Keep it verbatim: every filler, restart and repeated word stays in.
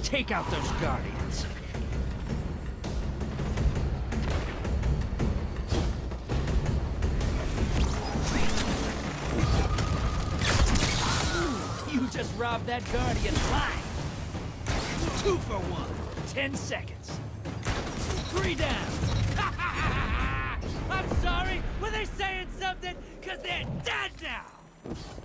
take out those guardians. You just robbed that guardian blind. Two for one. Ten seconds. Three down. I'm sorry. Were they saying something? Cause they're dead now.